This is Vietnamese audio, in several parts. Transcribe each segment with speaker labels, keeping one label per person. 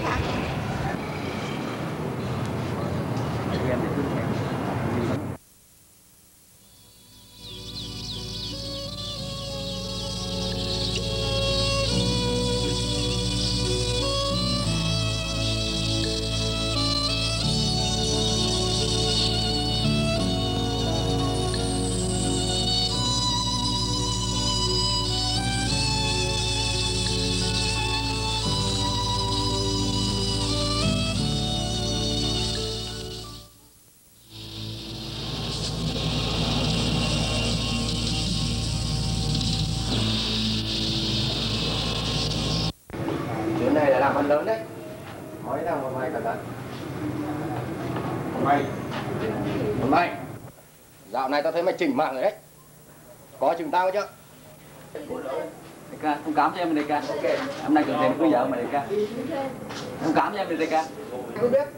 Speaker 1: Chuyến này là làm ăn lớn đấy. Nói thằng một mày cẩn thận. Một mày. Dạo này tao thấy mày chỉnh mạng rồi đấy. Có chừng tao chứ?
Speaker 2: Đại ca, thông cảm cho em đại ca. Ok. Hôm nay cần tiền cưới vợ mà đại ca. Thông cảm cho em đại ca.
Speaker 1: Không biết.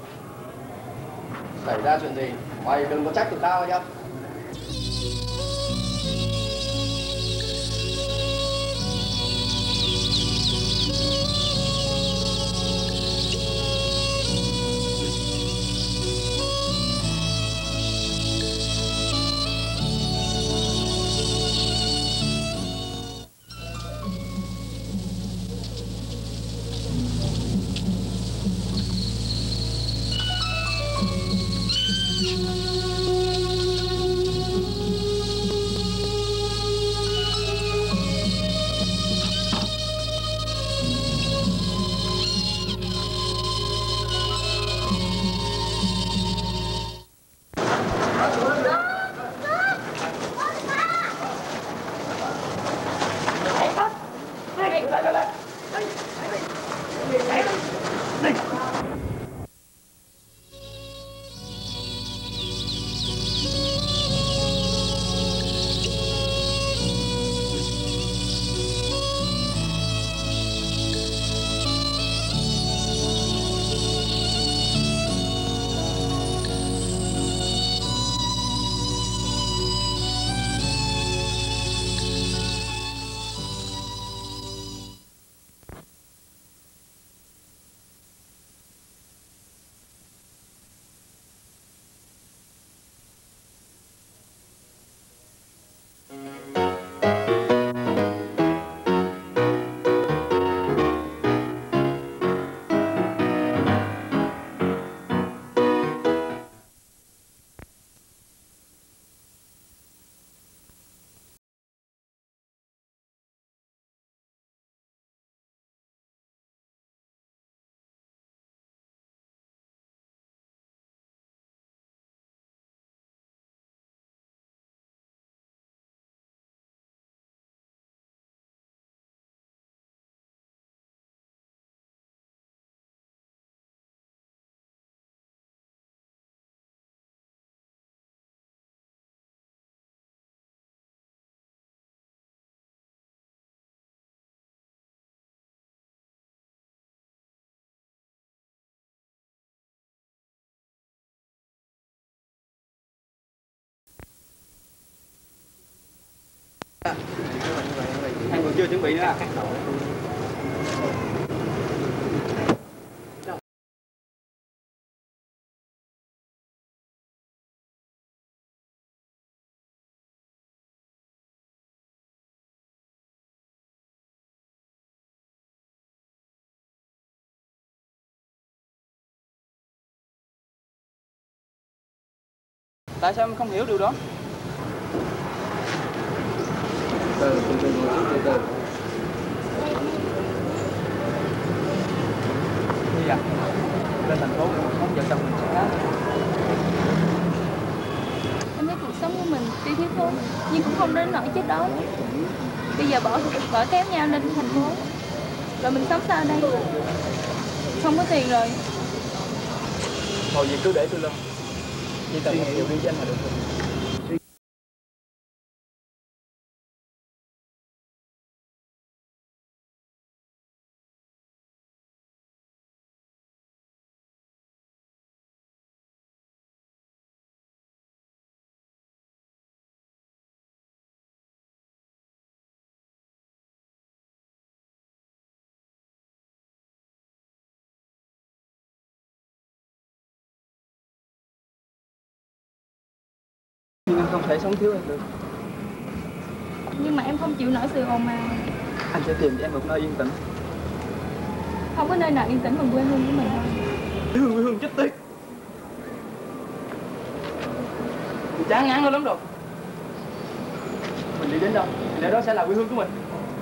Speaker 1: Xảy ra chuyện gì, mày đừng có trách tụi tao nhá.
Speaker 2: Anh còn chưa chuẩn bị nữa. Tại sao em không hiểu điều đó?
Speaker 1: Từ từ.
Speaker 2: Đi à? Lên thành phố không vợ chồng mình sẽ khác.
Speaker 3: Em thấy cuộc sống của mình tuy thiếu thốn nhưng cũng không đến nỗi chết đói. Bây giờ bỏ kéo nhau lên thành phố, rồi mình sống sao đây? Không có tiền rồi.
Speaker 2: Thôi vậy cứ để tôi lo. Chỉ cần 1 triệu đi cho anh là được rồi. nhưng anh không thể sống thiếu em được.
Speaker 3: Nhưng mà em không chịu nổi sự ồn ào.
Speaker 2: Anh sẽ tìm cho em một nơi yên tĩnh.
Speaker 3: Không có nơi nào yên tĩnh bằng quê hương của mình đâu.
Speaker 2: Quê hương chết tiệt. Mình chán ngán nó lắm rồi. Mình đi đến đâu thì nơi đó sẽ là quê hương của mình.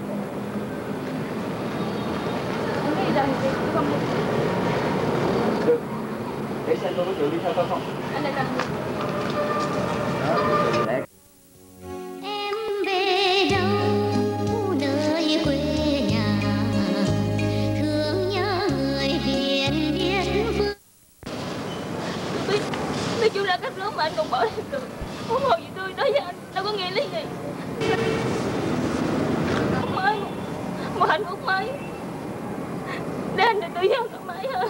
Speaker 3: Em đi đâu thì đi, không đi.
Speaker 2: Được. Để xem tôi có chịu đi theo tôi không?
Speaker 3: Anh lại làm gì?
Speaker 4: Em về đâu nơi quê nhà, thương nhớ người Việt biết phương.
Speaker 3: Tôi chịu là cách lớn mà anh còn bỏ em được. Huống hồ gì tôi đối với anh đâu có nghĩa lý gì. Mới một hạnh phúc mới để anh được tự do thoải mái hơn.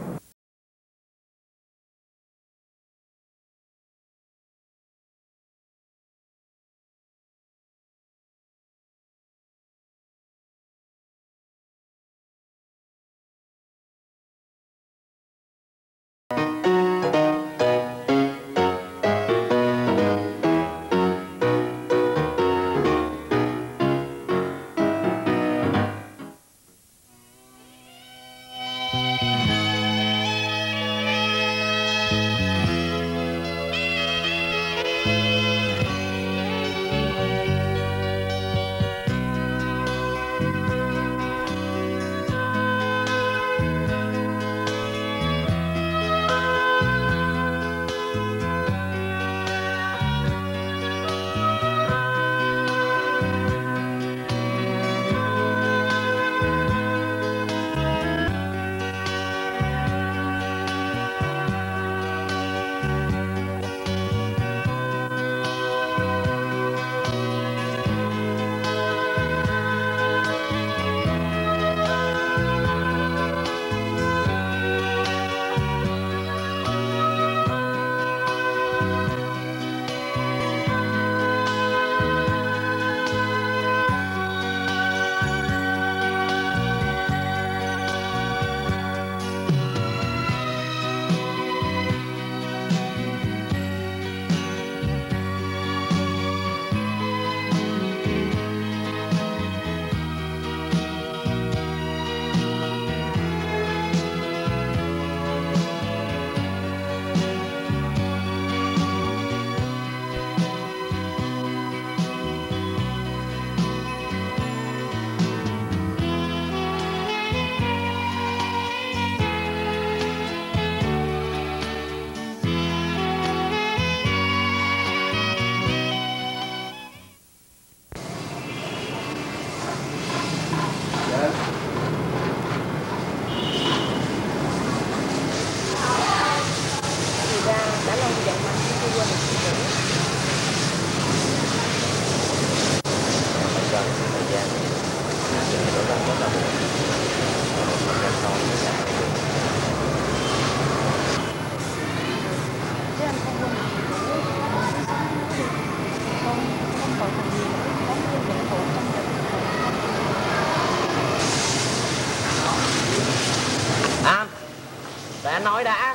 Speaker 5: Để anh nói đã.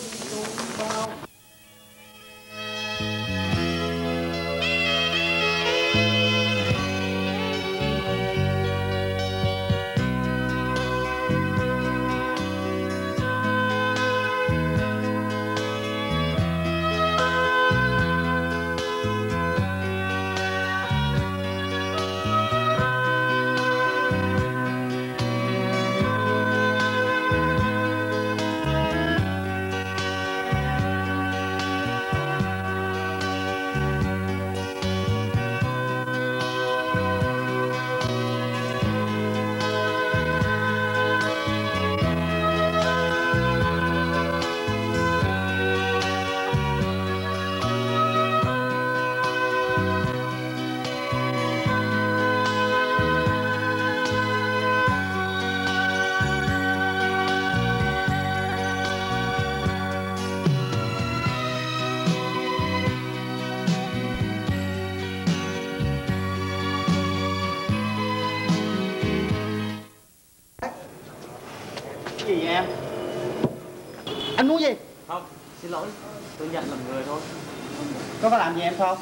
Speaker 2: Cái gì vậy em?
Speaker 5: Anh muốn gì?
Speaker 2: Không, xin lỗi, tôi nhận làm người thôi. có làm gì em không?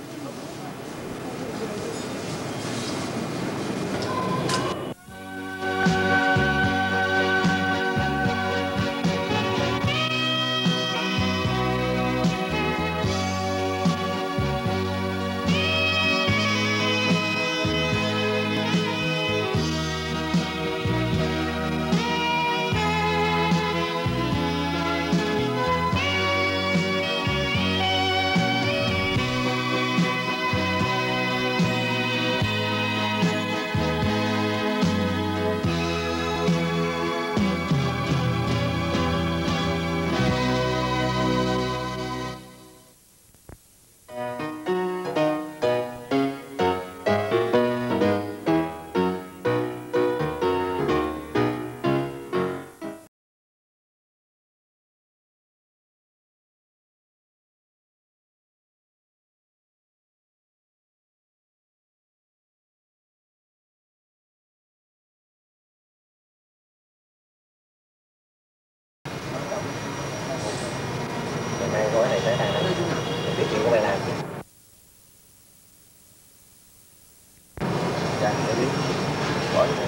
Speaker 5: Mang gói này tới đây này. Biết chuyện của mày làm gì? Dạ, để biết. Gói này.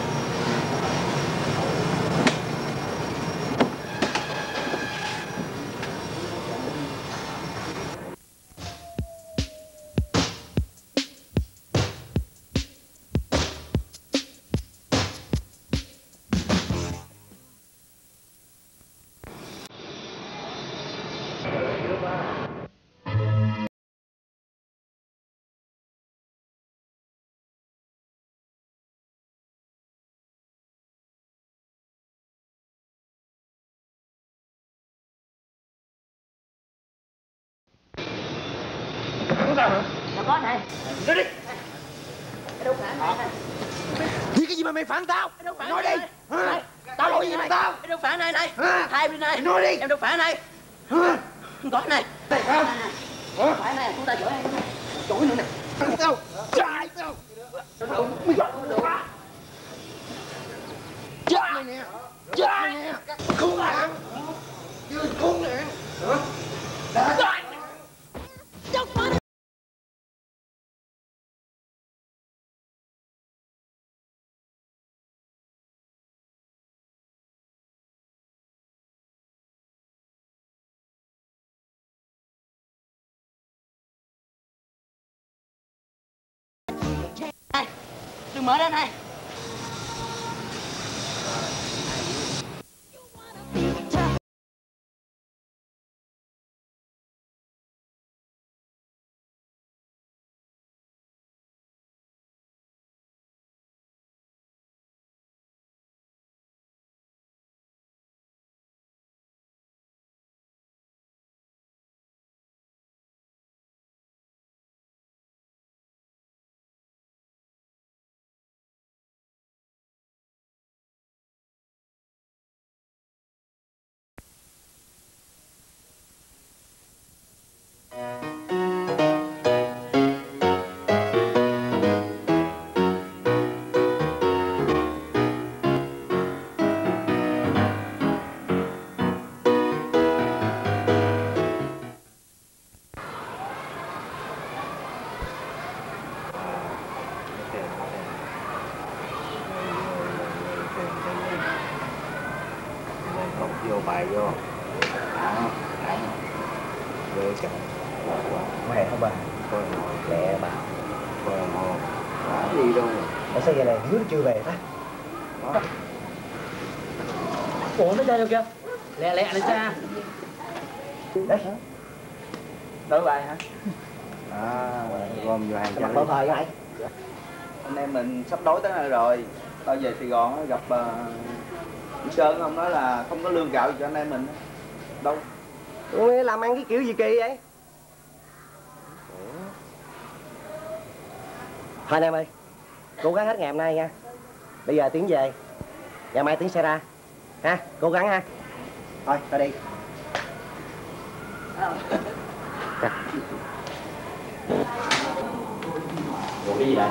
Speaker 5: Có này. Nói đi.
Speaker 1: Đâu phải này. Vì cái gì mà mày phản tao? Nói đi. Tao lỗi gì mà tao?
Speaker 5: Em đâu phải này này. Thay đi này.
Speaker 1: Nói đi.
Speaker 5: Em đâu phải này. Không có này.
Speaker 1: Không
Speaker 5: phải này, chúng ta chửi em.
Speaker 1: chửi nữa nè. Tao. Chạy tao. Chết mày nè. Chết mày nè. Khốn nạn. Khốn nạn.
Speaker 5: Đừng mở ra này.
Speaker 1: Vô bài vô. Ghê trời.
Speaker 5: Mẹ không bà. Lẹ bà.
Speaker 1: Gì đâu.
Speaker 5: Mà sao giờ này dưới nó chưa về ta? Ủa nó chơi đâu kìa? Lẹ lẹ lên xa. Đấy. Đối bài hả?
Speaker 1: Gom vô hàng
Speaker 5: Mặt bao thời vậy?
Speaker 2: Anh em mình sắp đói tới nơi rồi. Tao về Sài Gòn gặp Sơn, ông nói là không có lương gạo gì cho anh em mình. Đâu?
Speaker 5: Làm ăn cái kiểu gì kỳ vậy? Thôi anh em ơi, cố gắng hết ngày hôm nay nha. Bây giờ Tiến về, ngày mai Tiến sẽ ra. Ha, cố gắng ha. Thôi, ta đi. Ủa cái gì vậy?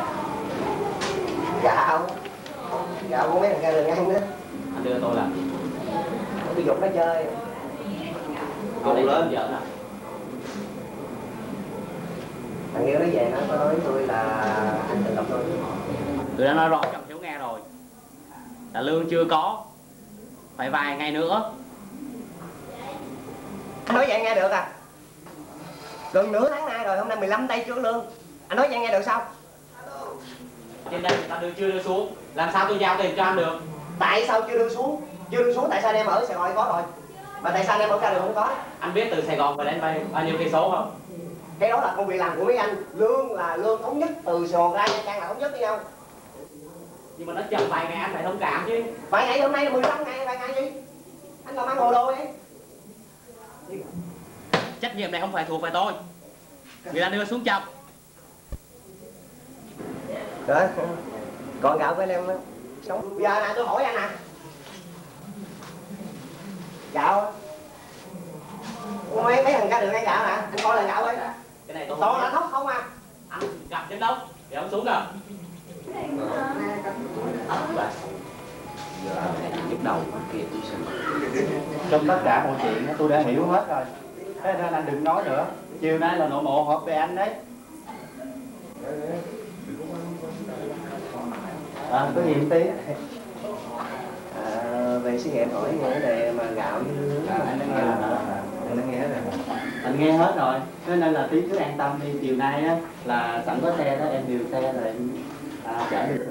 Speaker 5: Gạo. Gạo của mấy thằng ca đường ăn đó. Anh đưa tôi làm gì? Tôi dục nó chơi. Cô lên vợ nè. Thằng Nghĩa nó về nó có nói với tôi là anh tự lập thôi.
Speaker 6: Tôi đã nói rõ cho ông Hiếu nghe rồi, là lương chưa có, phải vài ngày nữa.
Speaker 5: Anh nói vậy nghe được à? Gần nửa tháng nay rồi, hôm nay 15 tây chưa lương. Anh nói vậy nghe được sao?
Speaker 6: Trên đây người ta chưa đưa xuống, làm sao tôi giao tiền cho anh được?
Speaker 5: Tại sao chưa đưa xuống? Chưa đưa xuống tại sao anh em ở Sài Gòn có rồi? Mà tại sao anh em ở Ca Đường không có?
Speaker 6: Anh biết từ Sài Gòn về đến bao nhiêu cây số không?
Speaker 5: Cái đó là công việc làm của mấy anh. Lương là lương thống nhất, từ Sài Gòn ra Nha Trang là thống nhất với nhau.
Speaker 6: Nhưng mà nó chậm vài ngày anh phải thông cảm chứ.
Speaker 5: Vài ngày hôm nay là 15 ngày, vài ngày gì? Anh làm ăn hồ đồ vậy?
Speaker 6: Trách nhiệm này không phải thuộc về tôi. Người ta đưa xuống chậm.
Speaker 5: Đó, còn gạo với em sống. Giờ nè tôi hỏi anh nè. Gạo mấy thằng Ca Đường ăn gạo nè, anh coi là gạo đi.
Speaker 6: Cái này tôi
Speaker 5: Toàn
Speaker 6: không
Speaker 5: là
Speaker 6: biết.
Speaker 5: thóc không à.
Speaker 6: Anh gặp giám đốc để ông xuống nào.
Speaker 2: Nhức đầu kia tôi xin. Trong tất cả mọi chuyện tôi đã hiểu hết rồi. Thế nên anh đừng nói nữa. Chiều nay là nội bộ họp về anh đấy. Có gì một tí.
Speaker 5: Về xí nghiệp hỏi nghe đề mà gạo với lương.
Speaker 2: Anh đã nghe rồi.
Speaker 5: Anh đã nghe rồi.
Speaker 2: Anh nghe hết rồi. Thế nên là tí cứ an tâm đi. Chiều nay á là sẵn có xe đó, em điều xe rồi em chở đi.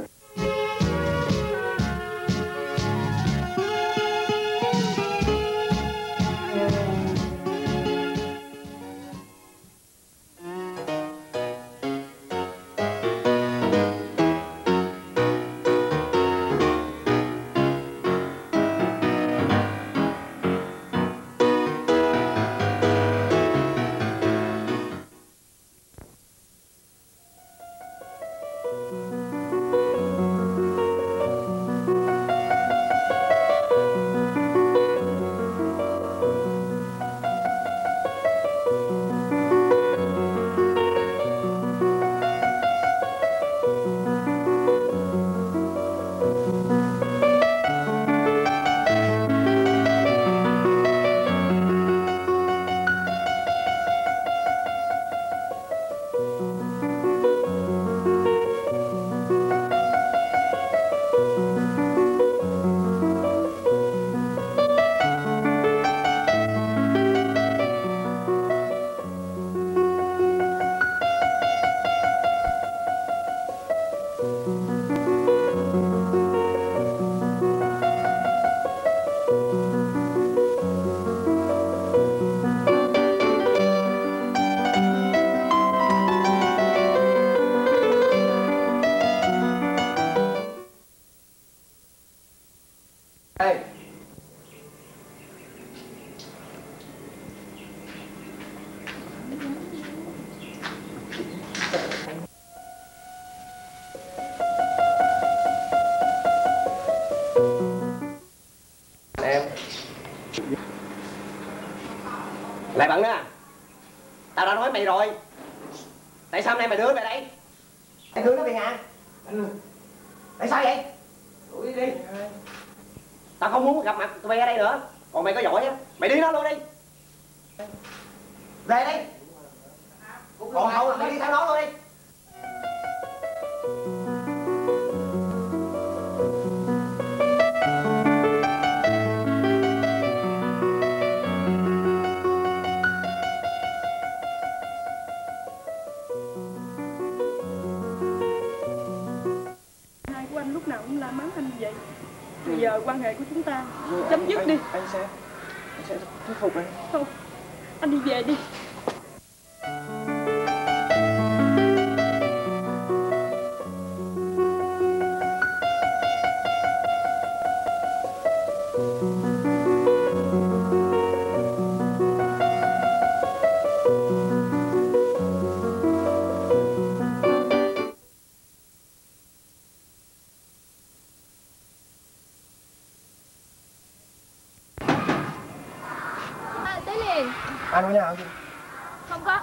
Speaker 5: Lại bận đó. Tao đã nói mày rồi. Tại sao hôm nay mày đưa nó về đây? Mày đưa nó về nhà. Tại sao vậy? Đi đi. Tao không muốn gặp mặt tụi bay ở đây nữa. Còn mày có giỏi á, mày đi nó luôn đi. Về đi. Còn hậu là mày đi theo nó luôn đi.
Speaker 3: Lúc nào cũng la mắng anh như vậy. Bây giờ quan hệ của chúng ta chấm dứt đi.
Speaker 2: Anh sẽ thuyết phục anh.
Speaker 3: Không, anh đi về đi.
Speaker 5: Anh có nhà không?
Speaker 3: Không có.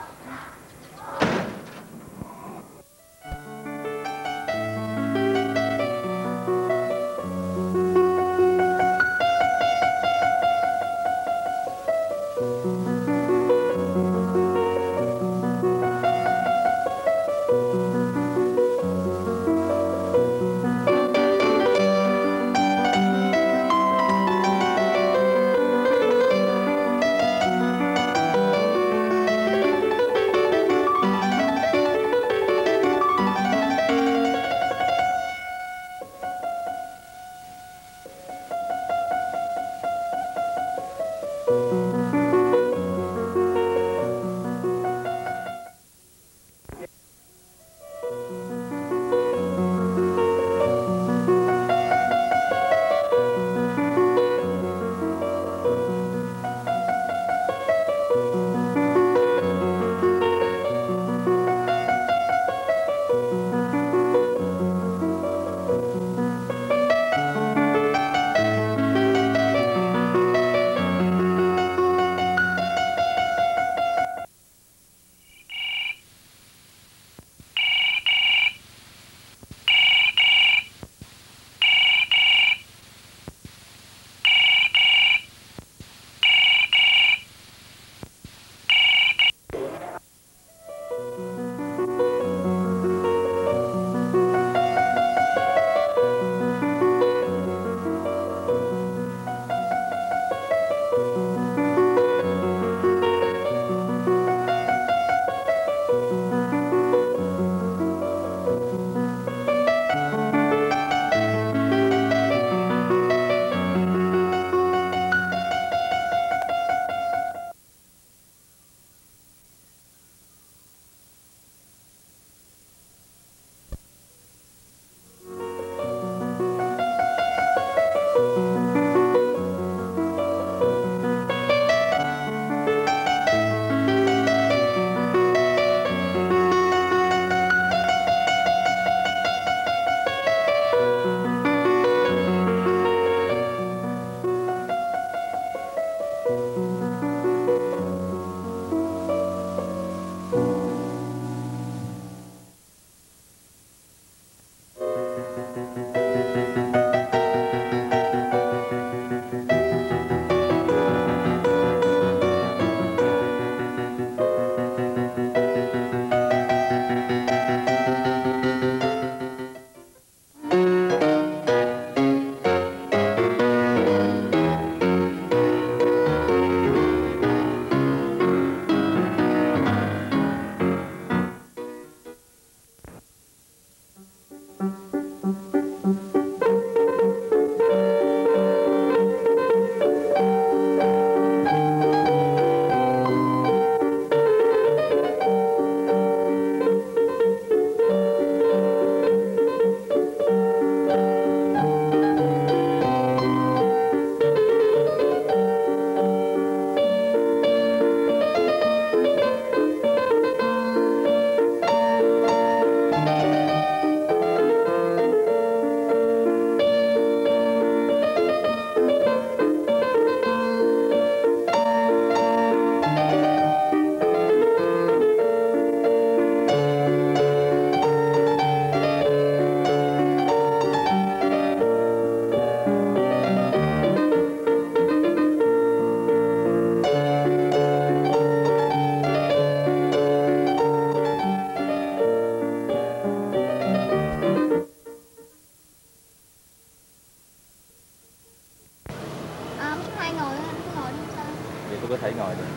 Speaker 7: có thể ngồi được.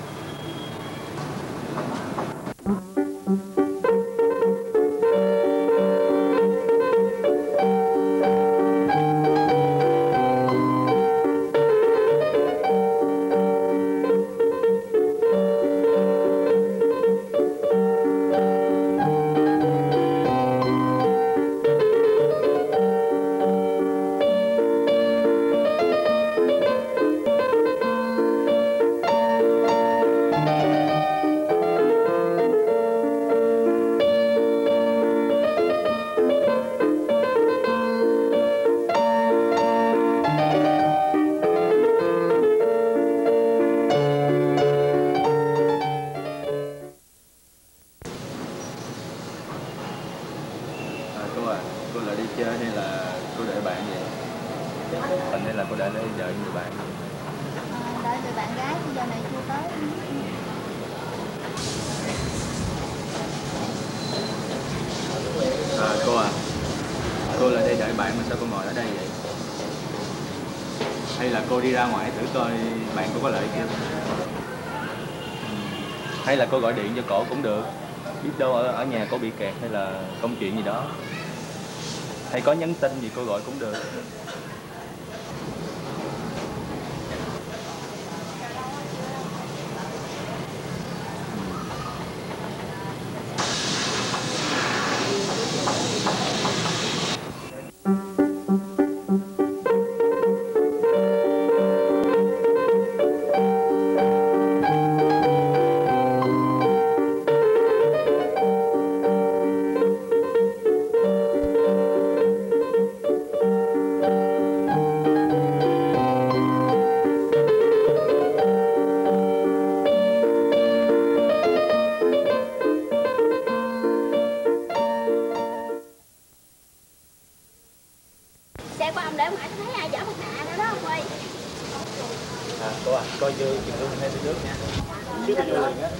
Speaker 7: Cô lại đi chơi hay là cô đợi bạn vậy? Hình như là cô đợi đợi người bạn.
Speaker 3: Đợi người bạn gái thì giờ này chưa tới.
Speaker 7: Cô lại đây đợi bạn mà sao cô ngồi ở đây vậy? Hay là cô đi ra ngoài thử coi bạn cô có lợi chưa? Hay là cô gọi điện cho cổ cũng được. Biết đâu ở nhà cô bị kẹt hay là công chuyện gì đó. Hay có nhắn tin gì cô gọi cũng được. Cô à, coi dư tiền lương hay tiền nước nha. Chứ tôi vô liền á.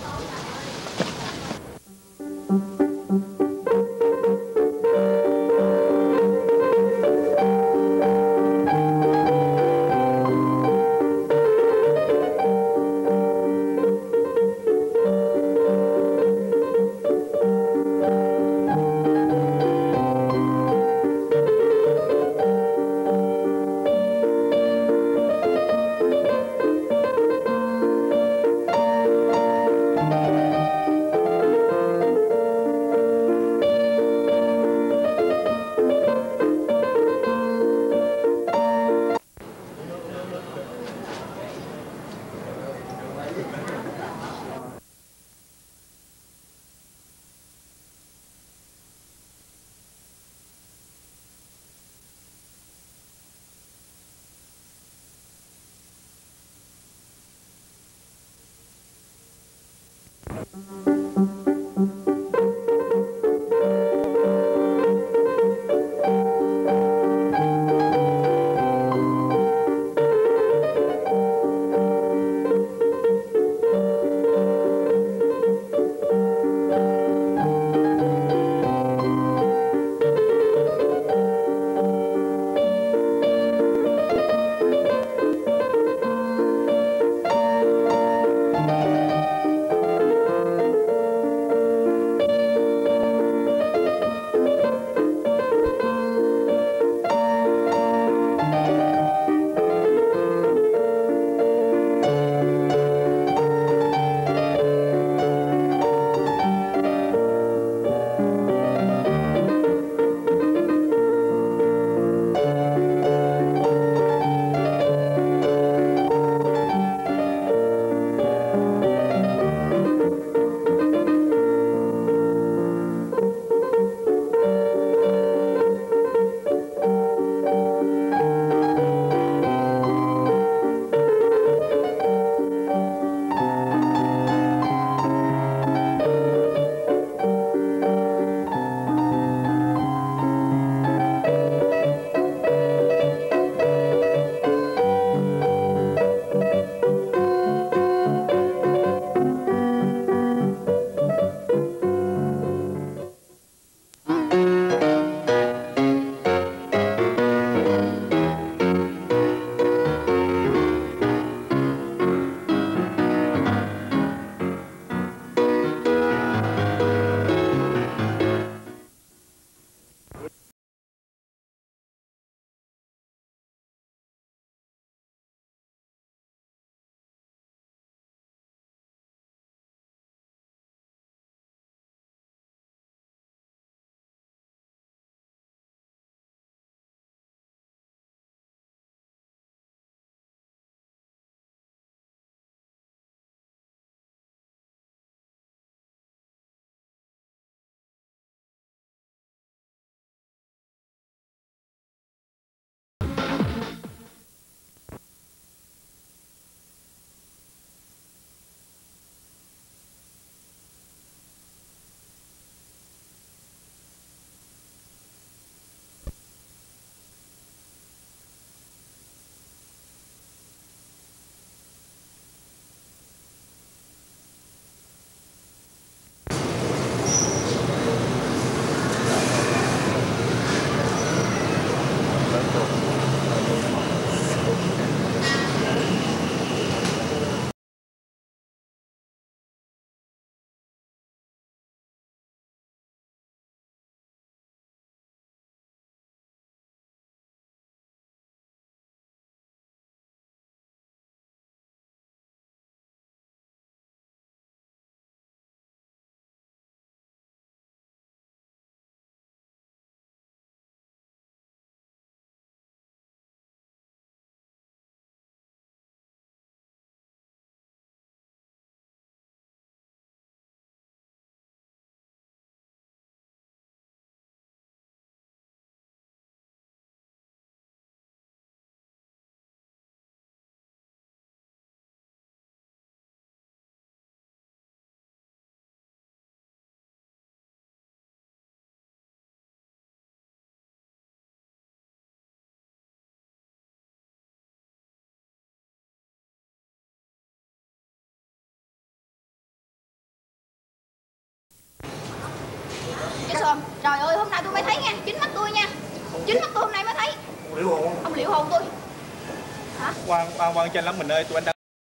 Speaker 3: cơm. Trời ơi, hôm nay tôi mới thấy nha, chính mắt tôi nha. Chính mắt tôi hôm nay mới thấy.
Speaker 1: Liệu hồn.
Speaker 3: Ông liệu hồn tôi. Hả?
Speaker 7: Quan tranh lắm mình ơi, tụi anh đang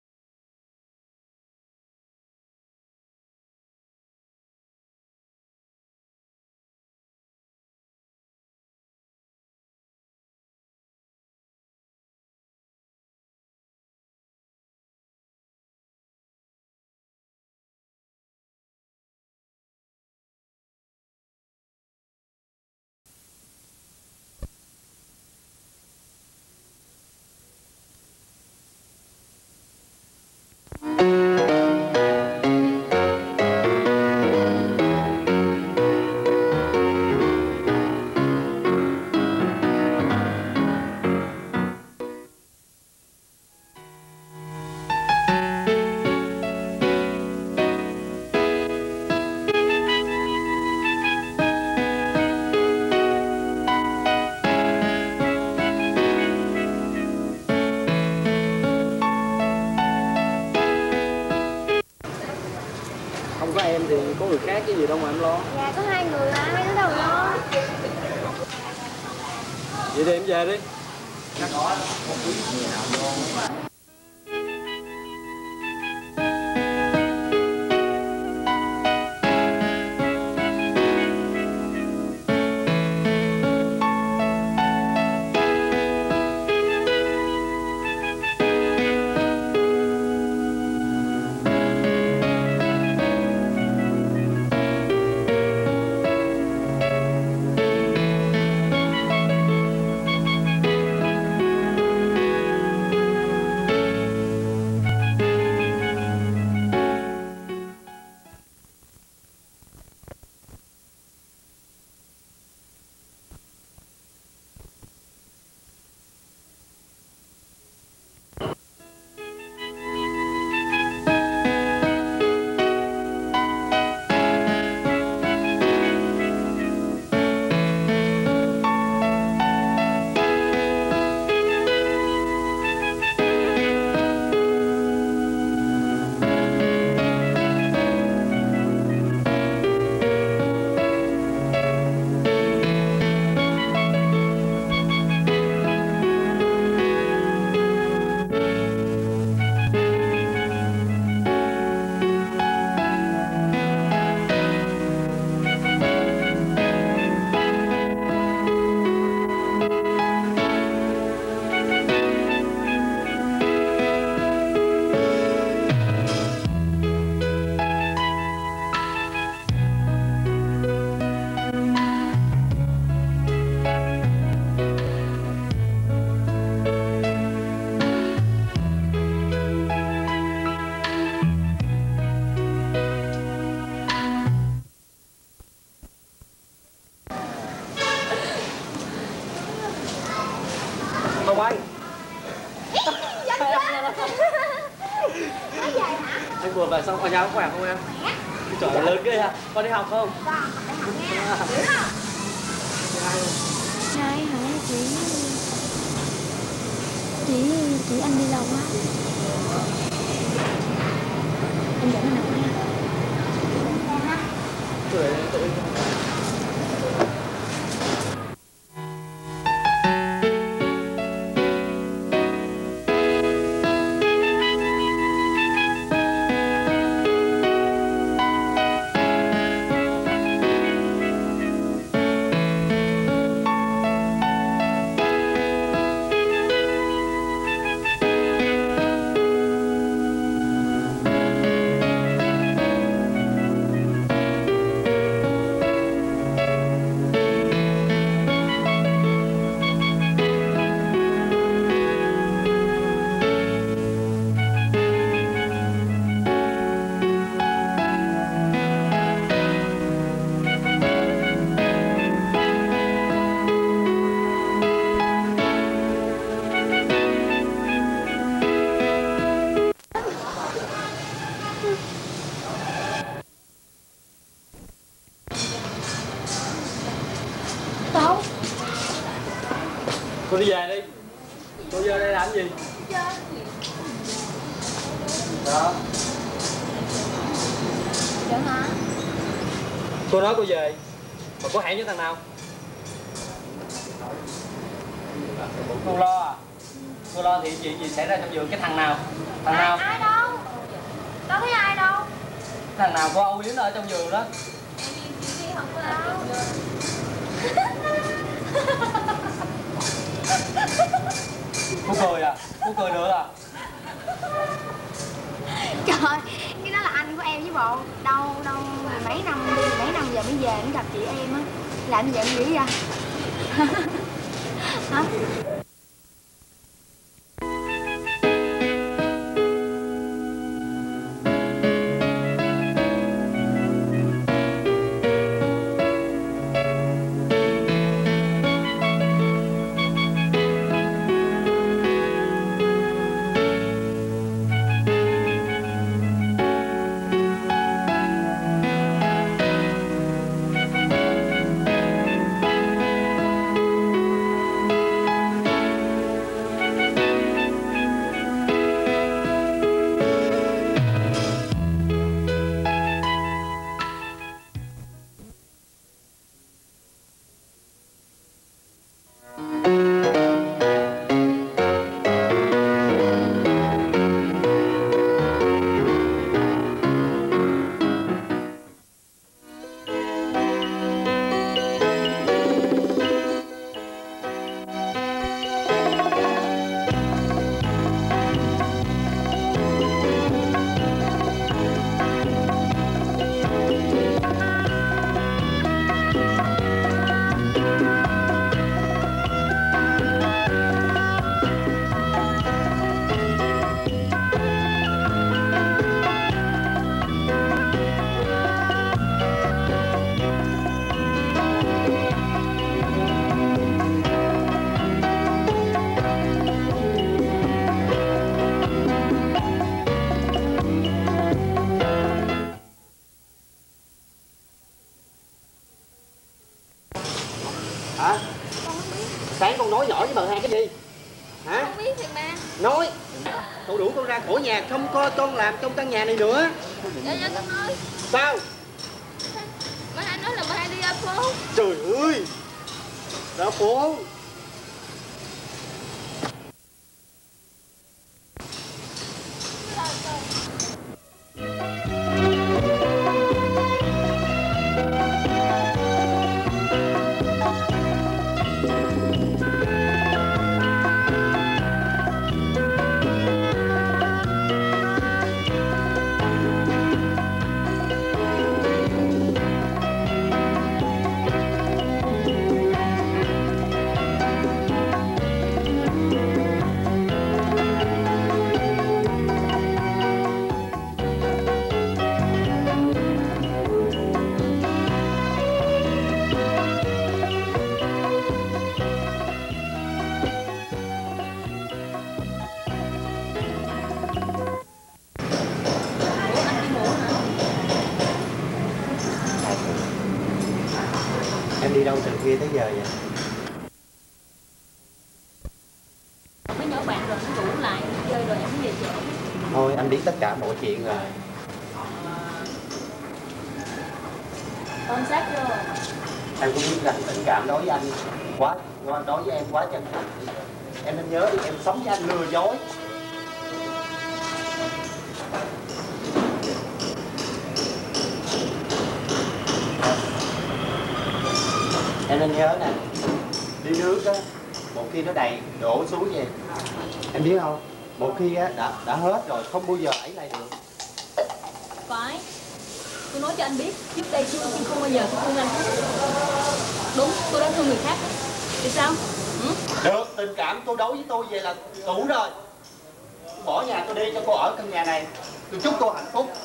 Speaker 5: không có em thì có người khác chứ gì đâu mà em lo.
Speaker 3: Dạ có 2 người à, 2 đứa đâu lo.
Speaker 5: Vậy thì em về đi. Tao bay. Anh vừa về xong ở nhà có khỏe không em? Cái trời lớn ghê ha. Con đi học không?
Speaker 3: Này hả chị anh đi lâu quá. Em dẫn anh học nha.
Speaker 5: Cô đi về đi. Cô vô đây làm gì? Đó.
Speaker 3: Dạ hả?
Speaker 5: Cô nói cô về.
Speaker 6: Mà có hẹn với thằng nào? Cô lo à? Cô lo thì chuyện gì xảy ra trong giường? Cái thằng nào? Thằng nào?
Speaker 3: Ai đâu? Đâu thấy ai đâu.
Speaker 6: Thằng nào có âu yếm ở trong giường đó?
Speaker 3: Chị không có đâu.
Speaker 6: Cô cười à? Cô cười nữa à?
Speaker 3: Trời, cái đó là anh của em với bộ. Đâu mười mấy năm giờ mới về mới gặp chị em á. Làm gì vậy dữ vậy? Hả?
Speaker 5: Hả? Sáng con nói nhỏ với bà hai cái gì? Hả?
Speaker 3: Không biết thiệt mà.
Speaker 5: Nói cậu đuổi con ra khỏi nhà, không coi con làm trong căn nhà này nữa.
Speaker 3: Dạ con nói.
Speaker 5: Sao?
Speaker 3: Bà hai nói là bà hai đi ra phố.
Speaker 5: Trời ơi, ra phố. Em đi đâu từ khuya tới giờ vậy?
Speaker 3: Mấy nhỏ bạn rồi nó rủ lại chơi rồi em mới về trễ.
Speaker 5: Thôi anh biết tất cả mọi chuyện rồi.
Speaker 3: Con sát chưa?
Speaker 5: Em cũng biết rằng tình cảm đối với anh quá, đối với em quá chân thành. Em nên nhớ đi, em sống với anh lừa dối. Em nên nhớ nè, đi nước á, một khi nó đầy đổ xuống vậy, em biết không? Một khi á đã hết rồi, không bao giờ ấy lại được.
Speaker 3: Phải. Tôi nói cho anh biết, trước đây chứ không bao giờ tôi thương anh. Đúng, tôi đã thương người khác. Thì sao?
Speaker 5: Được, tình cảm cô đối với tôi vậy là đủ rồi. Bỏ nhà tôi đi cho cô ở căn nhà này. Tôi chúc cô hạnh phúc.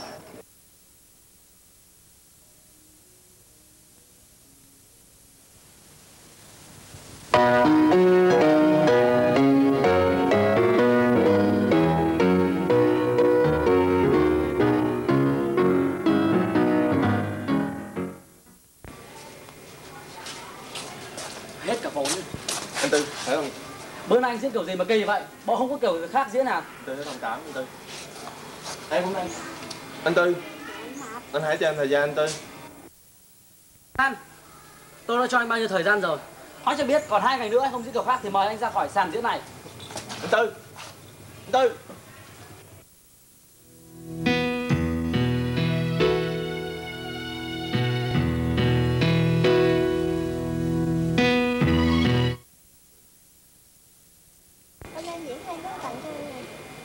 Speaker 6: Hết cả vốn.
Speaker 7: Anh Tư, phải không?
Speaker 6: Bữa nay anh diễn kiểu gì mà kỳ vậy? Bộ không có kiểu khác diễn à?
Speaker 7: Tư nó thông cảm anh Tư.
Speaker 6: Đây hôm nay.
Speaker 7: Anh Tư, anh hãy cho em thời gian anh Tư.
Speaker 6: Anh,
Speaker 8: Tôi đã cho anh bao nhiêu thời gian rồi. Nói cho biết còn 2 ngày nữa anh không diễn kiểu khác thì mời anh ra khỏi sàn diễn này.
Speaker 7: Anh Tư. Anh Tư.
Speaker 3: Hôm nay diễn hay quá, tặng cho em này.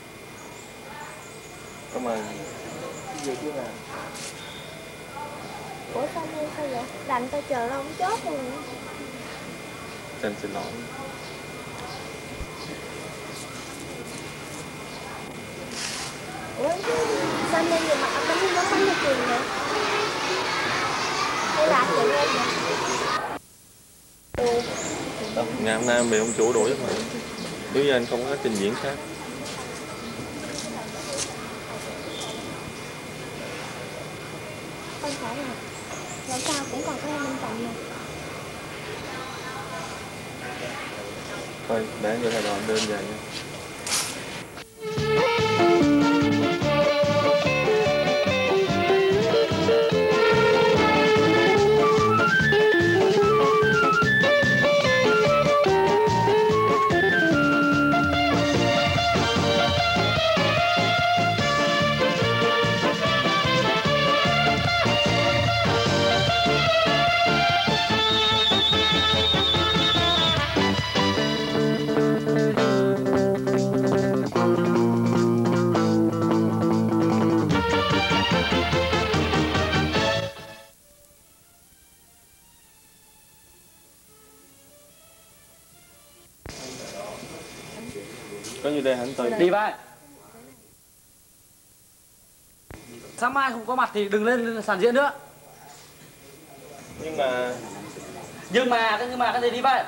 Speaker 7: Cảm ơn.
Speaker 2: Về chưa làm?
Speaker 3: Ủa sao em sao vậy? Đành tao chờ lâu không chốt luôn.
Speaker 7: Anh xin lỗi.
Speaker 3: Ủa sao em vừa mặc áo bánh giống bánh nhà trường vậy? Hay là chị em vậy?
Speaker 7: Ngày hôm nay em bị ông chủ đuổi rồi. Nếu như anh không có trình diễn khác.
Speaker 3: Không phải là làm sao cũng còn có em bên cạnh mà.
Speaker 7: Thôi, để anh vô thay đồ anh đưa anh về nha. Có như đây hẳn Tư.
Speaker 8: Đi vai. Sáng mai không có mặt thì đừng lên sàn diễn nữa.
Speaker 7: Nhưng mà
Speaker 8: cái gì đi vai.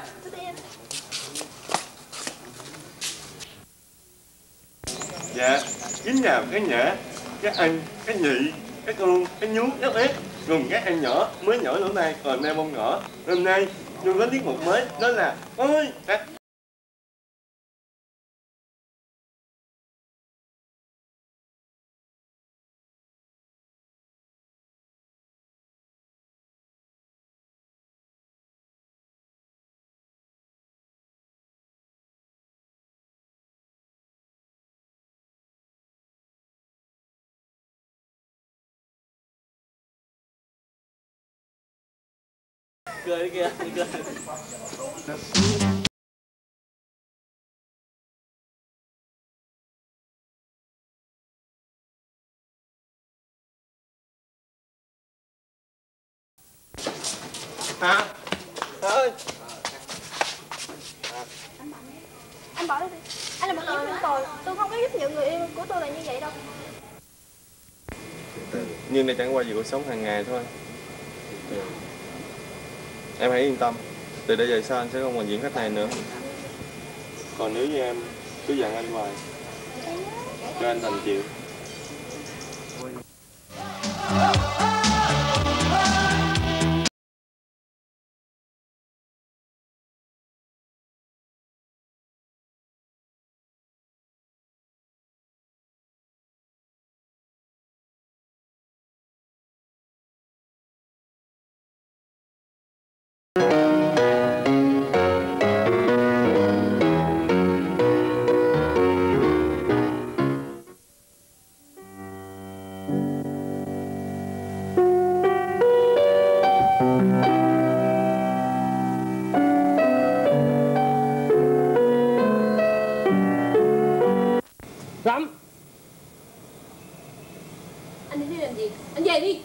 Speaker 9: Dạ, kính chào các nhã, các anh, các nhị, các con, các nhú, các ép, gồm các em nhỏ, mới nhỏ lỗ này còn em bông nhỏ. Hôm nay tôi có tiết mục mới, đó là ôi các
Speaker 8: Cười kìa, cười.
Speaker 9: ơi.
Speaker 3: Anh bỏ đi đi. Anh là một diễn viên tồi. Tôi không có giúp những người yêu của tôi là như vậy đâu.
Speaker 7: nhưng đây chẳng qua vì cuộc sống hàng ngày thôi. Em hãy yên tâm, từ đây về sau anh sẽ không còn diễn khách này nữa. Còn nếu như em cứ dặn anh hoài, cho anh thành chịu.
Speaker 8: Lắm.
Speaker 3: Anh đi làm gì? Anh về đi.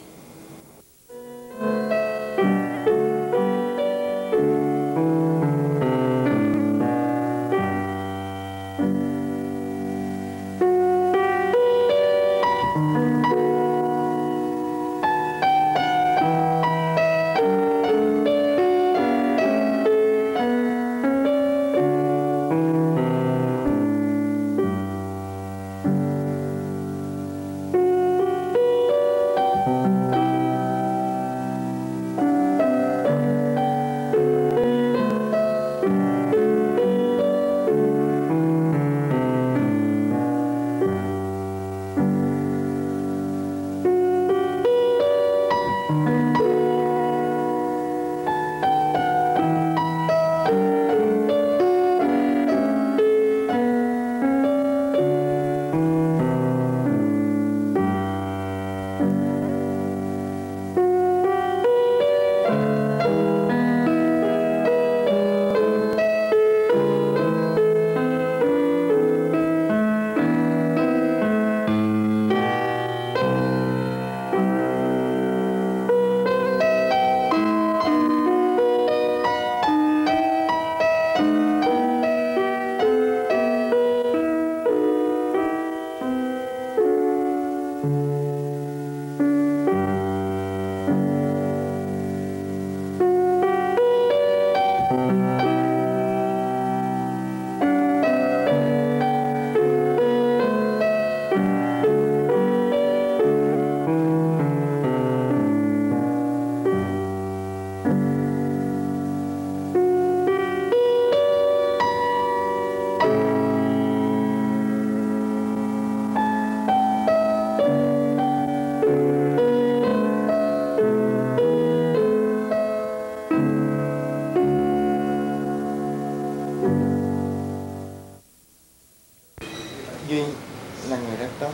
Speaker 7: Duyên là người rất tốt.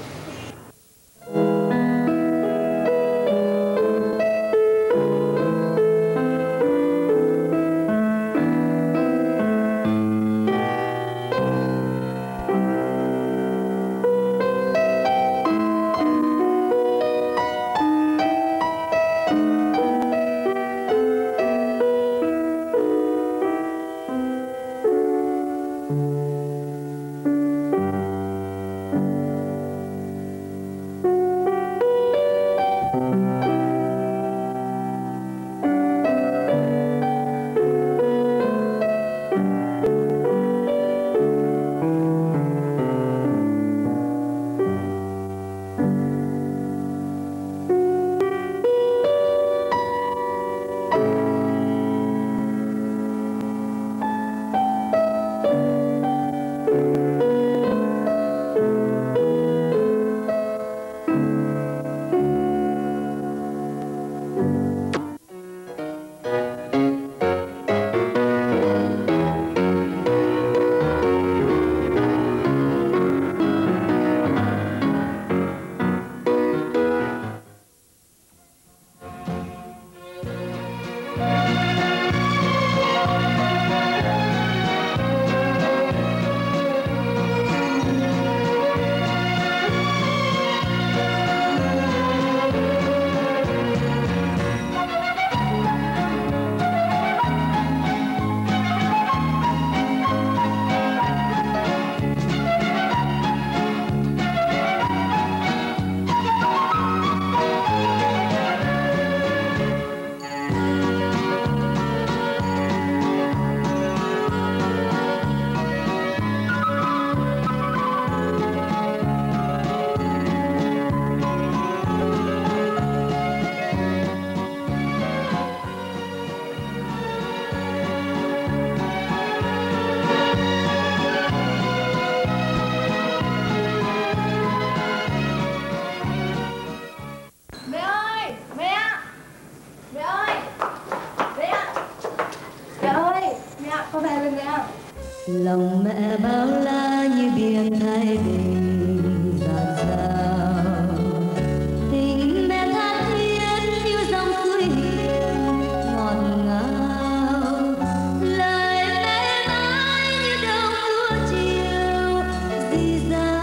Speaker 4: Lòng mẹ bao la như biển Thái Bình dạt dào, tình mẹ tha thiết như dòng suối hiền ngọt ngào, lời mẹ mãi như đồng lúa chiều rì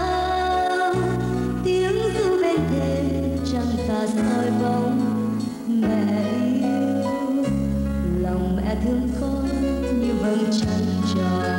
Speaker 4: rào, tiếng ru bên thềm trăng tà soi bóng mẹ yêu, lòng mẹ thương con như vầng trăng tròn.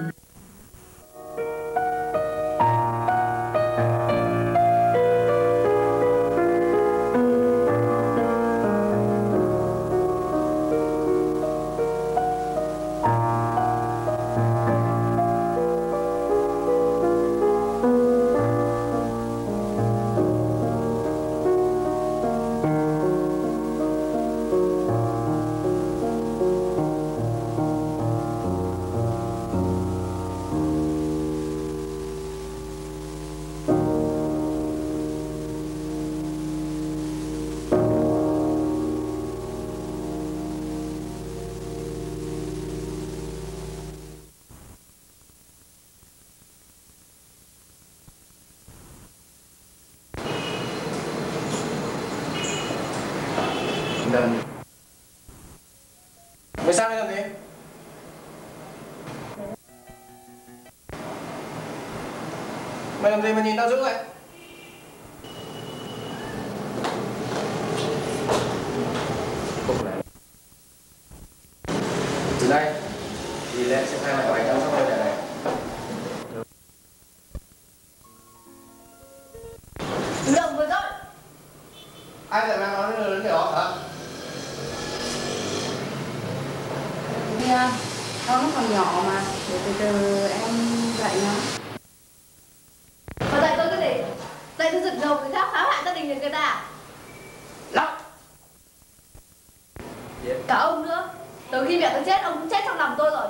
Speaker 5: Mày sang đây làm gì? Mày làm gì mà nhìn tao dữ vậy? Từ đây thì Lệ sẽ khai lại bài tao trong ngôi nhà này.
Speaker 3: Đồng vừa rõ
Speaker 1: Ai lại đang nói đến điều đó hả?
Speaker 10: Nha, con nó còn nhỏ mà, để từ từ em dạy nó.
Speaker 11: Mà dạy tôi cái gì? Dạy tôi giật gồng người khác phá hoại gia đình người ta.
Speaker 1: Lắm.
Speaker 11: Cả ông nữa. Từ khi mẹ tôi chết, ông cũng chết trong lòng tôi rồi.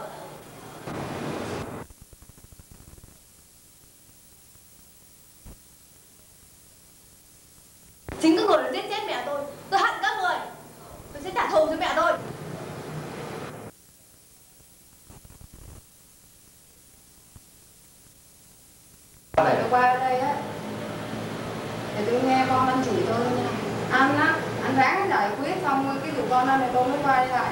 Speaker 11: Chính các người đã giết chết mẹ tôi. Tôi hận các người. Tôi sẽ trả thù cho mẹ tôi.
Speaker 10: Tôi qua đây á, để tôi nghe con anh chỉ tôi nha. Anh á, anh ráng giải quyết xong cái vụ con anh này tôi mới qua đây lại.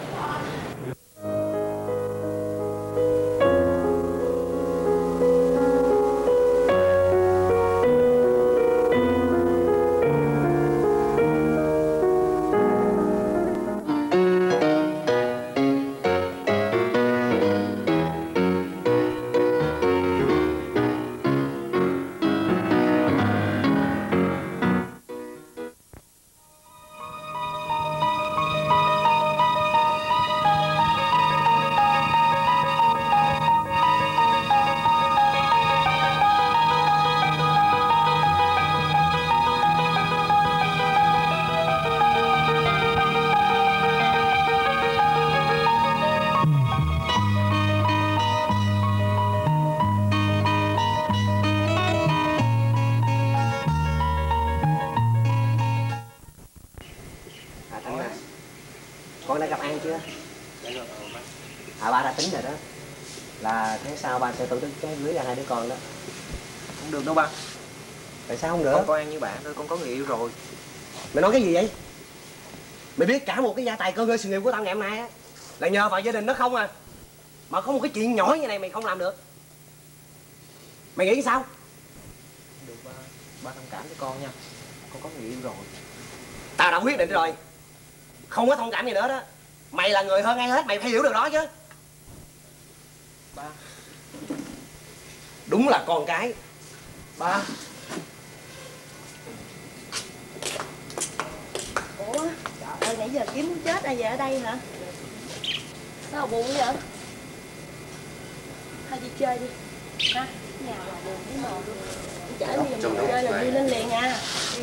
Speaker 5: Con đã gặp An chưa? Ba đã tính rồi đó. Là tháng sau ba sẽ tổ chức cái cưới là hai đứa con đó.
Speaker 12: Không được đâu ba.
Speaker 5: Tại sao không được?
Speaker 12: Con có An như bạn thôi, con có người yêu rồi.
Speaker 5: Mày nói cái gì vậy? Mày biết cả một cái gia tài cơ ngơi sự nghiệp của tao ngày hôm nay á là nhờ vào gia đình nó không à. Mà có một cái chuyện nhỏ như này mày không làm được. Mày nghĩ sao?
Speaker 12: Không được ba. Ba thông cảm với con nha. Con có người yêu rồi.
Speaker 5: Tao đã quyết định rồi. Không có thông cảm gì nữa đó. Mày là người hơn ai hết, mày phải hiểu được đó chứ.
Speaker 12: Ba.
Speaker 5: Đúng là con cái.
Speaker 12: Ba.
Speaker 11: Ủa, trời ơi, nãy giờ kiếm muốn chết ai về ở đây hả? Sao buồn vậy? Thôi đi chơi đi. Ha, nhà là buồn thấy mờ luôn. Chở đi chơi là đi lên liền à. Đi.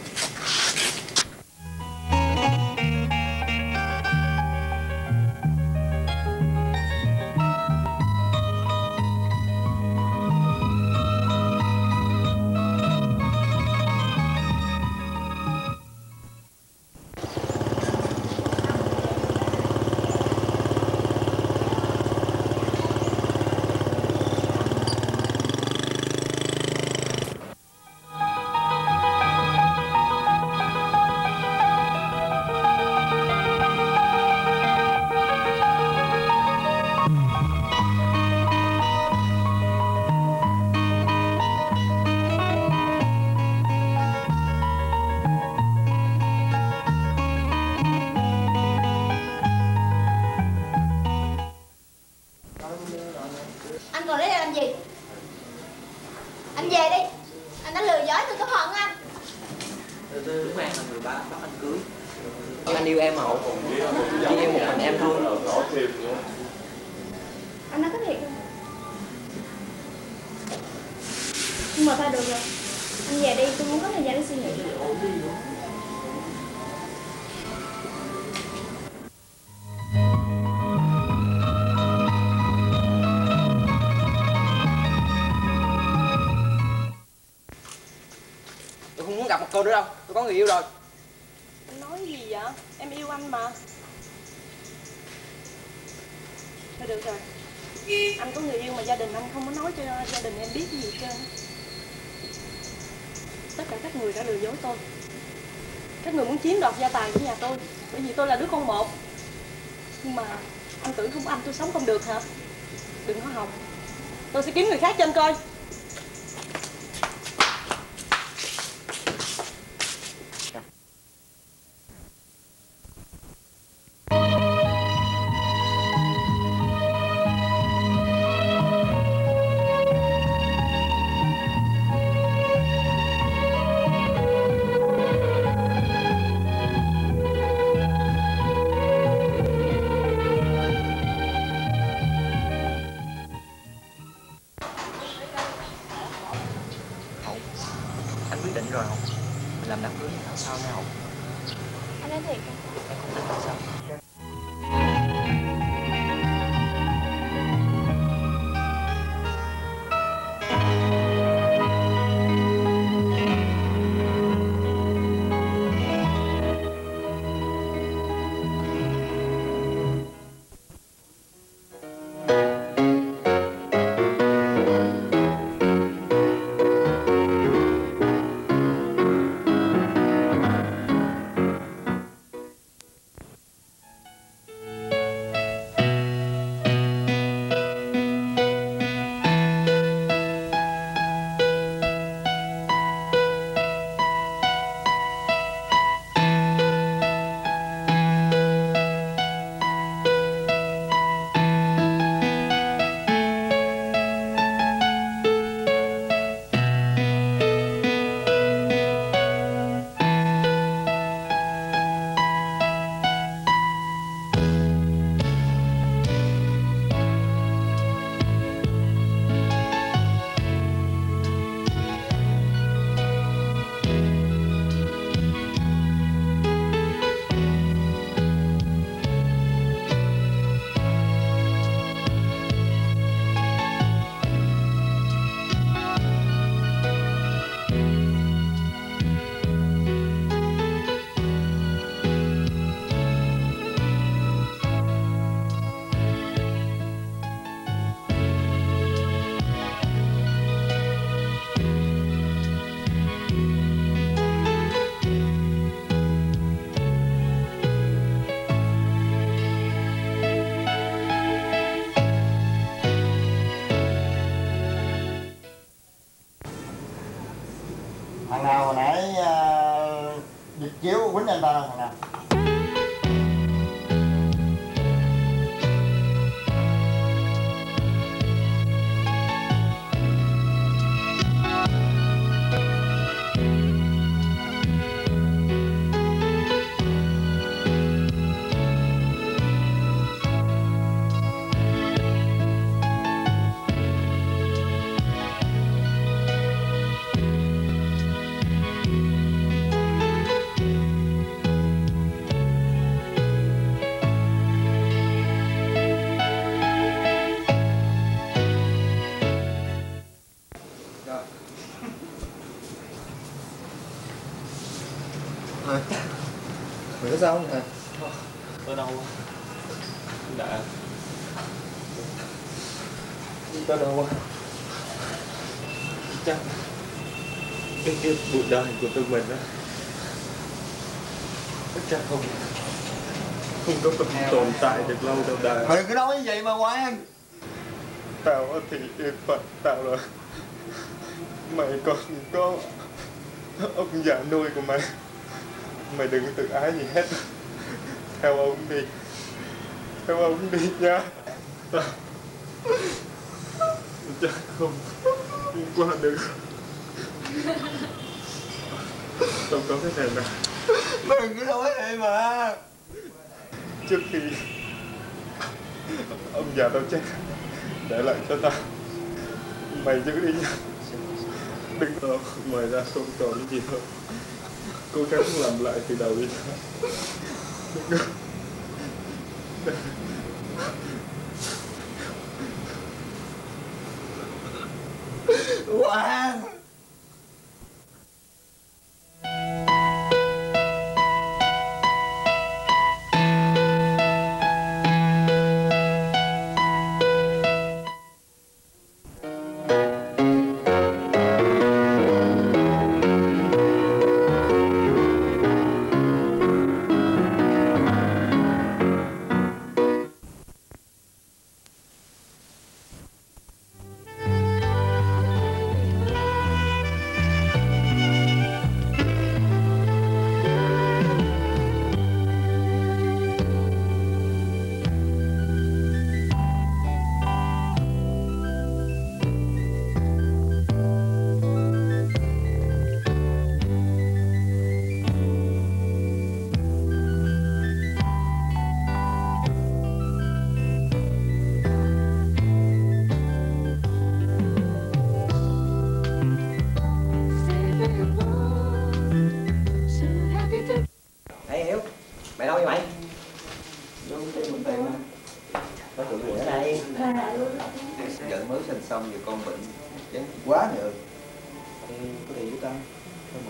Speaker 11: Anh còn lấy đây làm gì? Anh về đi. Anh đã lừa dối tôi có hận anh.
Speaker 12: Đúng An là người ba bắt anh cưới. Anh yêu em Hậu. Chỉ yêu một mình em thôi.
Speaker 11: Anh nói có thiệt không? Nhưng mà thôi được rồi. Anh về đi, tôi muốn có thời gian để suy nghĩ.
Speaker 12: Tôi không muốn gặp một cô nữa đâu. Tôi có người yêu rồi.
Speaker 11: Anh nói gì vậy? Em yêu anh mà. Thôi được rồi. Anh có người yêu mà gia đình anh không có nói cho gia đình em biết gì hết trơn. Tất cả các người đã lừa dối tôi. Các người muốn chiếm đoạt gia tài của nhà tôi. Bởi vì tôi là đứa con một. Nhưng mà anh tưởng không anh tôi sống không được hả? Đừng có hòng. Tôi sẽ kiếm người khác cho anh coi.
Speaker 12: Anh quyết định rồi Hồng. Mình làm đám cưới tháng sau nha Hồng.
Speaker 3: Anh nói thiệt à?
Speaker 12: Em cũng tính tháng sau.
Speaker 1: Thằng nào hồi nãy dịch chiếu quýnh anh ta thằng nào?
Speaker 7: Mày có sao không hả? Tao đau quá. Đã. Tao đau quá. Chắc cái cuộc đời của tụi mình á, chắc không có tồn tại được lâu đâu đời.
Speaker 1: Mày đừng có nói như vậy mà Quang.
Speaker 7: Tao thì yên phận tao rồi. Mày còn có ông già nuôi của mày. Mày đừng tự ái gì hết. Theo ông đi. Theo ông đi nha. Tao chắc không qua được. Tao có cái này nè.
Speaker 1: Mày đừng có nói vậy mà.
Speaker 7: Trước khi ông già tao chết, để lại cho tao, mày giữ đi nha. Đừng có, ngoài ra không còn cái gì hơn. Cố gắng làm lại từ đầu đi. Đừng có.
Speaker 1: Quang.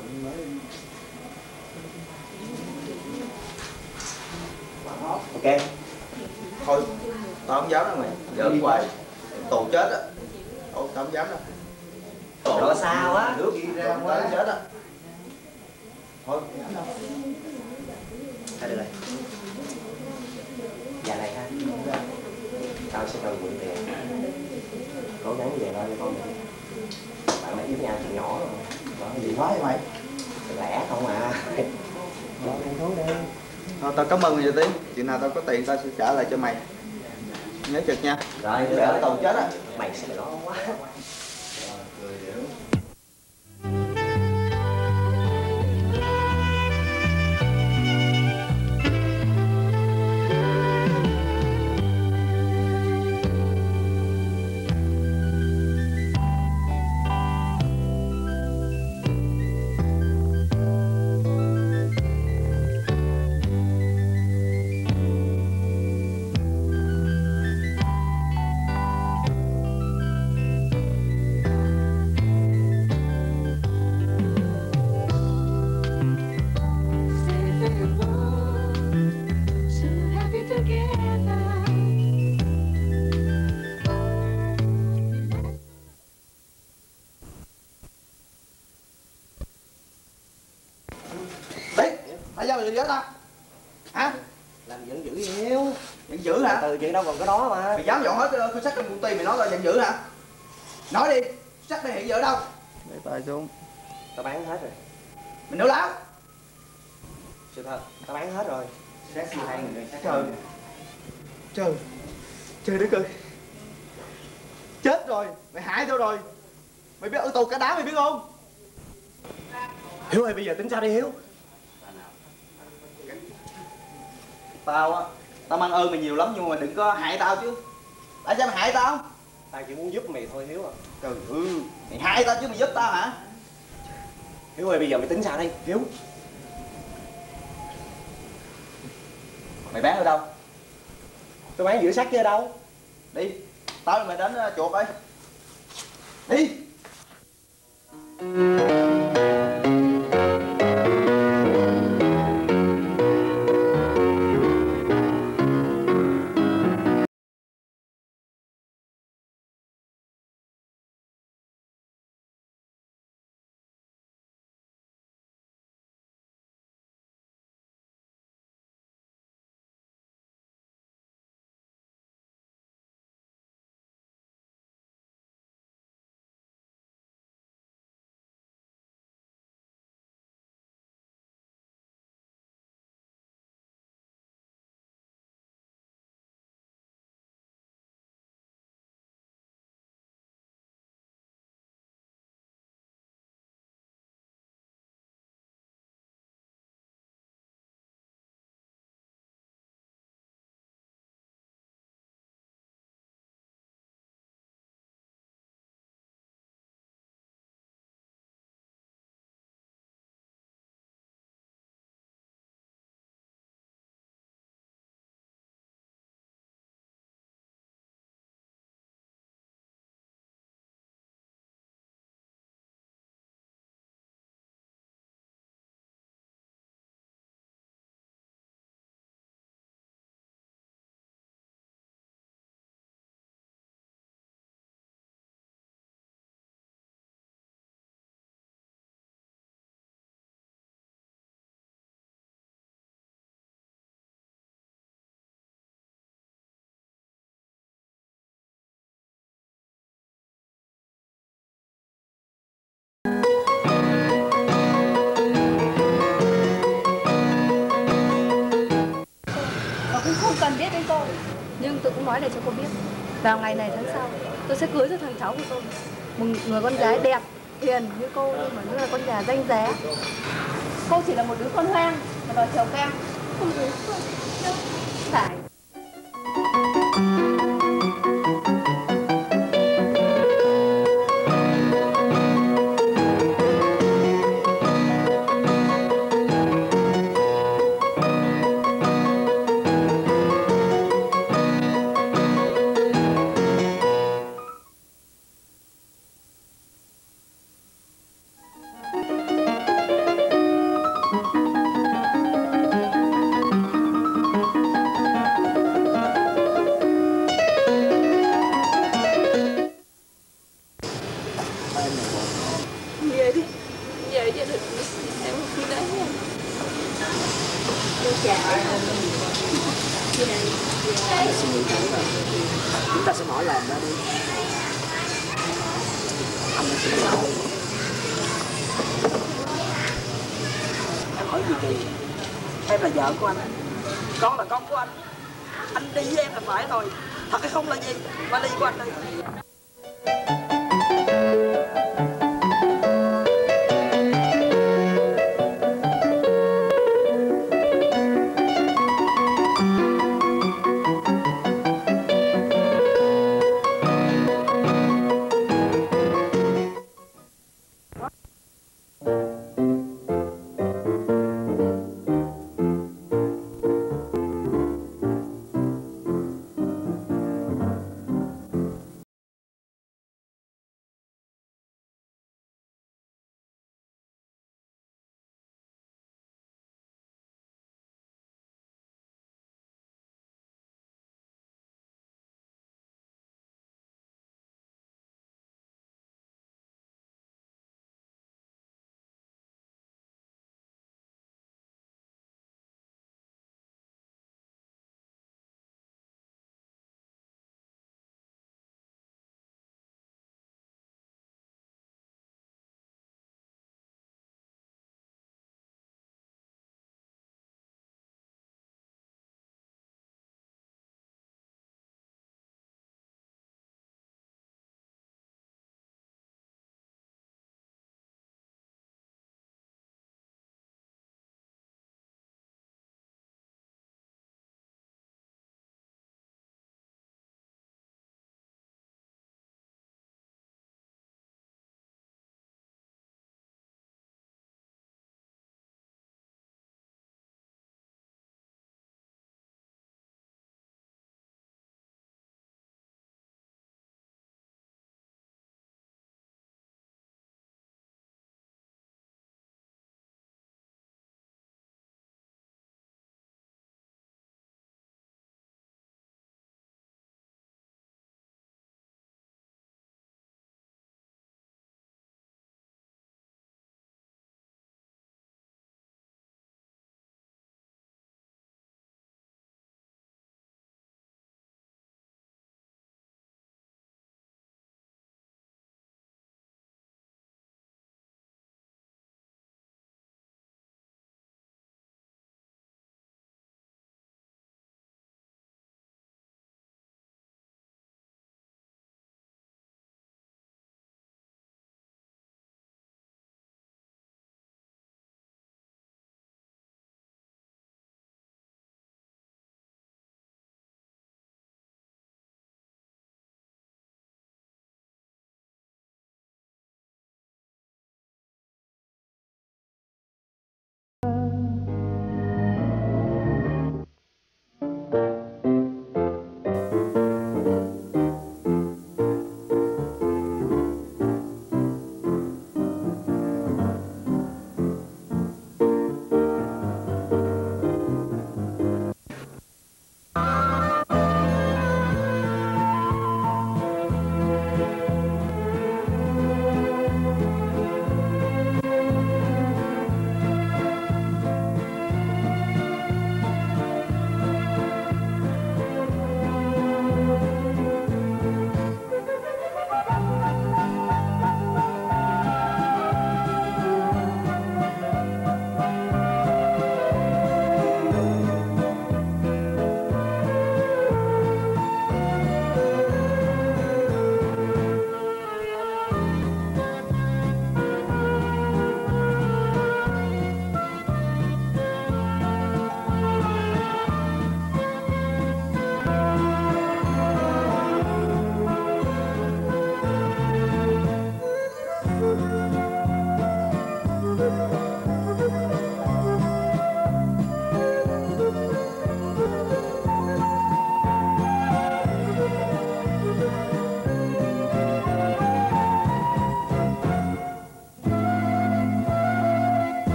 Speaker 2: Ok. Thôi, tao không dám đâu mày. Giỡn hoài. Tù chết á. Thôi, tao không dám đâu.
Speaker 5: Rồi sao á?
Speaker 2: Nước đi ra tao chết á. Thôi.
Speaker 5: Thôi được rồi. Dạ này ha. Tao sẽ cần mượn tiền. Cố gắng về lo cho con đi. Bạn mày với nhau từ nhỏ rồi. Có gì nói vậy mày? Lẻ không à. Lo ăn thú đi.
Speaker 2: Thôi tao cảm ơn mày tí. Chuyện nào tao có tiền tao sẽ trả lại cho mày. Nhớ trực nha.
Speaker 5: Rồi,
Speaker 2: để ở tù chết á.
Speaker 5: Mày sẽ lo quá.
Speaker 2: Tại sao mày giận dữ tao? Hả?
Speaker 5: Làm giận dữ yêu.
Speaker 2: Giận dữ hả?
Speaker 5: Từ chuyện đâu còn có đó mà.
Speaker 2: Mày dám dọn hết cuốn sách trong công ty mày nói là giận dữ hả? Nói đi, sách này hiện giờ ở đâu? Để tay xuống.
Speaker 5: Tao bán hết rồi.
Speaker 2: Mình nói láo.
Speaker 5: Sự thật, tao bán hết rồi.
Speaker 2: Trời. Trời. Trời đất ơi. Chết rồi, mày hại tao rồi. Mày biết ở tù cả đám mày biết không?
Speaker 5: Hiếu ơi, bây giờ tính sao đi Hiếu?
Speaker 2: Tao á, tao mang ơn mày nhiều lắm nhưng mà mày đừng có hại tao chứ. Tại sao mày hại tao?
Speaker 5: Tao chỉ muốn giúp mày thôi Hiếu à.
Speaker 2: Trời ơi, mày hại tao chứ mày giúp tao hả?
Speaker 5: Hiếu ơi, bây giờ mày tính sao đây Hiếu?
Speaker 2: Mày bán ở đâu?
Speaker 5: Tôi bán giữa sắt chứ ở đâu?
Speaker 2: Đi, tao với mày đến chuột ơi. Đi.
Speaker 3: Cần biết đến tôi, nhưng tôi cũng nói để cho cô biết vào ngày này tháng sau tôi sẽ cưới cho thằng cháu của tôi một người con gái đẹp hiền như cô, nhưng mà nữa là con nhà danh giá. Cô chỉ là một đứa con hoang mà đòi trèo cao, không đúng không? Phải.
Speaker 1: Suy nghĩ thử rồi. Chúng ta sẽ mở lòng ra đi. Anh là xin lỗi. Em hỏi gì kỳ? Em là vợ của anh, con là con của anh đi với em là phải rồi. Thật hay không là gì? Vali của anh đi.